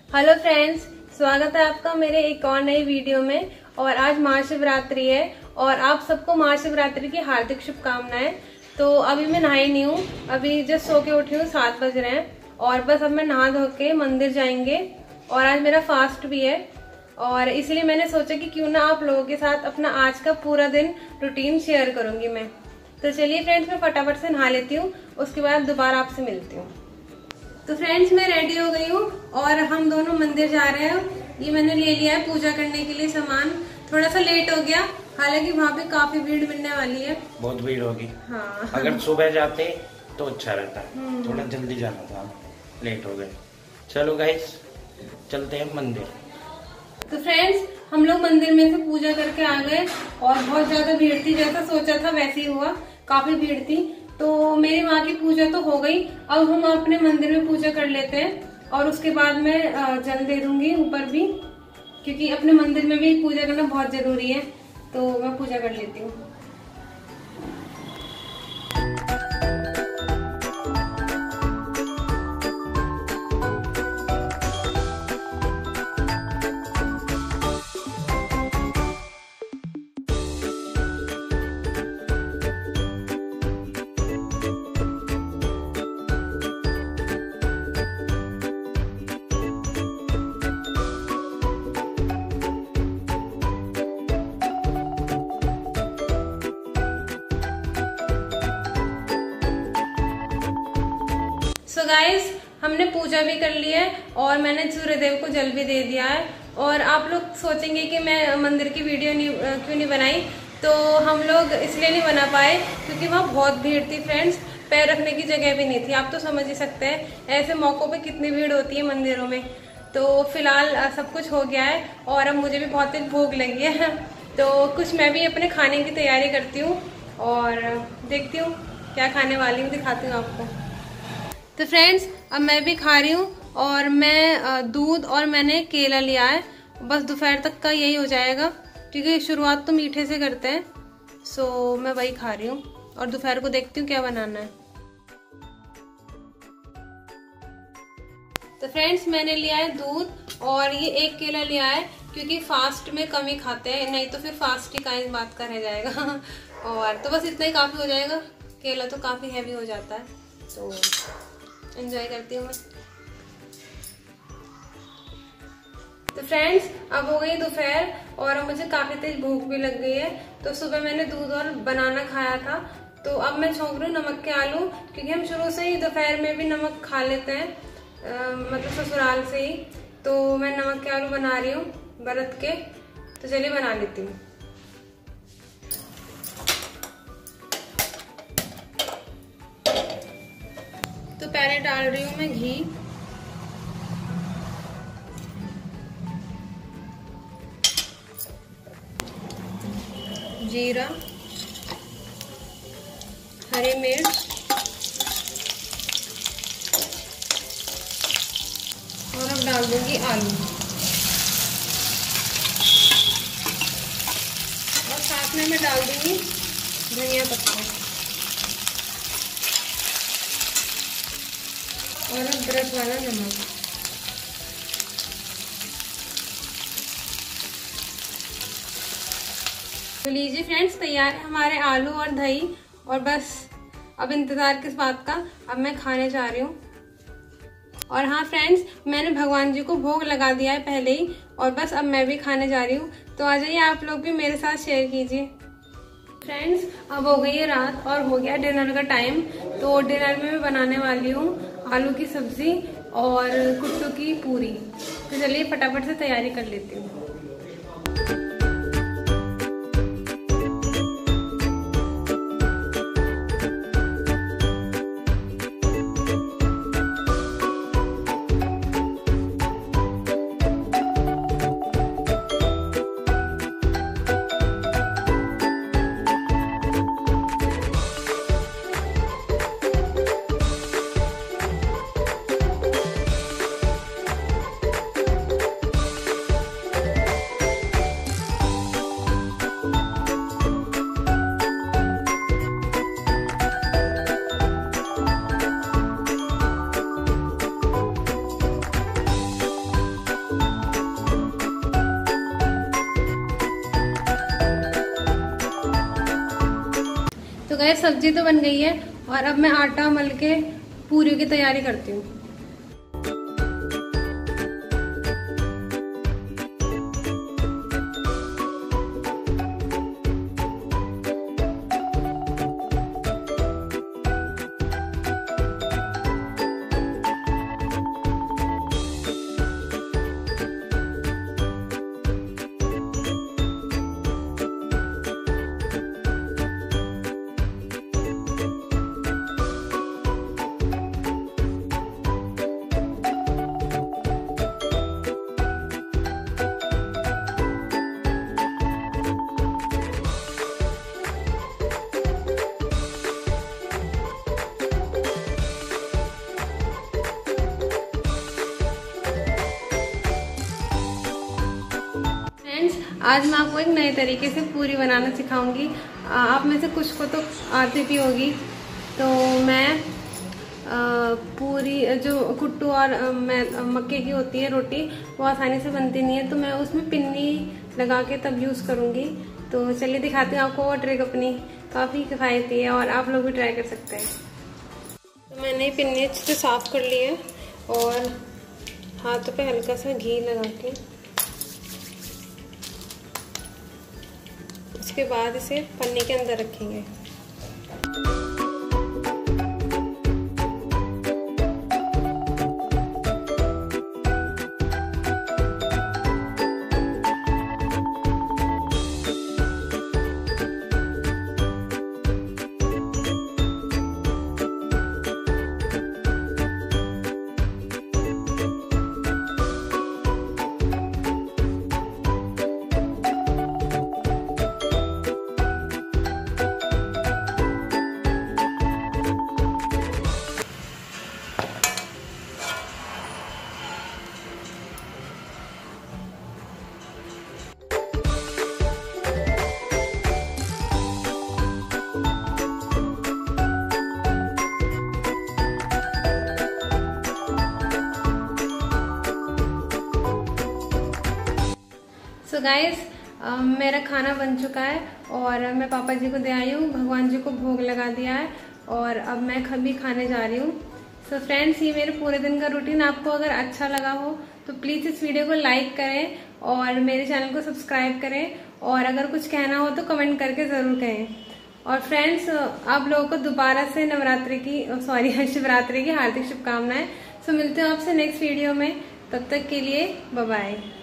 Hello friends, स्वागत है आपका मेरे एक और नई वीडियो में। और आज महाशिवरात्रि है और आप सबको महाशिवरात्रि की हार्दिक शुभकामनाएं। तो अभी मैं नहाई नहीं हूँ, अभी जस्ट सो के उठी हूँ, 7 बज रहे हैं और बस अब मैं नहा धो के मंदिर जाएंगे। और आज मेरा फास्ट भी है और इसलिए मैंने सोचा कि क्यों ना आप लोगों के साथ अपना आज का पूरा दिन रूटीन शेयर करूंगी मैं। तो चलिए फ्रेंड्स, मैं फटाफट से नहा लेती हूँ, उसके बाद दोबारा आपसे मिलती हूँ। तो फ्रेंड्स, मैं रेडी हो गई हूँ और हम दोनों मंदिर जा रहे हैं। ये मैंने ले लिया है पूजा करने के लिए सामान। थोड़ा सा लेट हो गया, हालांकि वहाँ पे काफी भीड़ मिलने वाली है। बहुत भीड़ होगी। हाँ, अगर सुबह जाते तो अच्छा रहता। थोड़ा जल्दी जाना था, लेट हो गए। चलो गाइस, चलते हैं मंदिर। तो फ्रेंड्स, हम लोग मंदिर में से पूजा करके आ गए और बहुत ज्यादा भीड़ थी, जैसा सोचा था वैसे ही हुआ, काफी भीड़ थी। तो मेरी माँ की पूजा तो हो गई, अब हम अपने मंदिर में पूजा कर लेते हैं और उसके बाद मैं जल दे दूंगी ऊपर भी, क्योंकि अपने मंदिर में भी पूजा करना बहुत जरूरी है। तो मैं पूजा कर लेती हूँ। सो गाइस, हमने पूजा भी कर ली है और मैंने सूर्यदेव को जल भी दे दिया है। और आप लोग सोचेंगे कि मैं मंदिर की वीडियो क्यों नहीं बनाई, तो हम लोग इसलिए नहीं बना पाए क्योंकि वहाँ बहुत भीड़ थी फ्रेंड्स, पैर रखने की जगह भी नहीं थी। आप तो समझ ही सकते हैं ऐसे मौकों पे कितनी भीड़ होती है मंदिरों में। तो फिलहाल सब कुछ हो गया है और अब मुझे भी बहुत तेज भूख लगी है। तो कुछ मैं भी अपने खाने की तैयारी करती हूँ और देखती हूँ क्या खाने वाली हूँ, दिखाती हूँ आपको। तो फ्रेंड्स, अब मैं भी खा रही हूँ और मैं दूध और मैंने केला लिया है। बस दोपहर तक का यही हो जाएगा क्योंकि शुरुआत तो मीठे से करते हैं। सो मैं वही खा रही हूँ और दोपहर को देखती हूँ क्या बनाना है। तो फ्रेंड्स, मैंने लिया है दूध और ये 1 केला लिया है क्योंकि फास्ट में कम ही खाते हैं, नहीं तो फिर फास्ट ही का इस बात का रह जाएगा। और तो बस इतना ही काफी हो जाएगा, केला तो काफी हैवी हो जाता है। तो एंजॉय करती हूँ मैं। तो फ्रेंड्स, अब हो गई दोपहर और अब मुझे काफी तेज भूख भी लग गई है। तो सुबह मैंने दूध और बनाना खाया था, तो अब मैं छौंक रही हूँ नमक के आलू, क्योंकि हम शुरू से ही दोपहर में भी नमक खा लेते हैं, मतलब ससुराल से ही। तो मैं नमक के आलू बना रही हूँ व्रत के। तो चलिए बना लेती हूँ। तो पहले डाल रही हूँ मैं घी, जीरा, हरी मिर्च और अब डाल दूंगी आलू और साथ में मैं डाल दूंगी धनिया पत्ता और अब व्रत वाला नमक। तो लीजिए फ्रेंड्स, तैयार है हमारे आलू और दही। और बस अब इंतजार किस बात का, अब मैं खाने जा रही हूँ। और हाँ फ्रेंड्स, मैंने भगवान जी को भोग लगा दिया है पहले ही और बस अब मैं भी खाने जा रही हूँ। तो आ जाइए, आप लोग भी मेरे साथ शेयर कीजिए। फ्रेंड्स, अब हो गई है रात और हो गया डिनर का टाइम। तो डिनर में मैं बनाने वाली हूँ आलू की सब्जी और कुट्टू की पूरी। तो चलिए फटाफट से तैयारी कर लेती हूँ। गाइस सब्जी तो बन गई है और अब मैं आटा मल के पूरियों की तैयारी करती हूँ। आज मैं आपको एक नए तरीके से पूरी बनाना सिखाऊंगी। आप में से कुछ को तो आती भी होगी। तो मैं पूरी जो कुट्टू और मक्के की होती है रोटी, वो आसानी से बनती नहीं है, तो मैं उसमें पिन्नी लगा के तब यूज़ करूँगी। तो चलिए दिखाती हूँ आपको वो ट्रिक अपनी, काफ़ी किफ़ायती है और आप लोग भी ट्राई कर सकते हैं। तो मैंने पिन्नी अच्छे से साफ़ कर ली है और हाथों पे हल्का सा घी लगा के उसके बाद इसे पन्नी के अंदर रखेंगे। तो गाइस मेरा खाना बन चुका है और मैं पापा जी को दे आई हूँ, भगवान जी को भोग लगा दिया है और अब मैं कभी खाने जा रही हूँ। सो फ्रेंड्स, ये मेरे पूरे दिन का रूटीन आपको अगर अच्छा लगा हो तो प्लीज़ इस वीडियो को लाइक करें और मेरे चैनल को सब्सक्राइब करें और अगर कुछ कहना हो तो कमेंट करके ज़रूर कहें। और फ्रेंड्स, आप लोगों को दोबारा से शिवरात्रि की हार्दिक शुभकामनाएं। सो मिलते हैं आपसे नेक्स्ट वीडियो में, तब तक के लिए बाय बाय।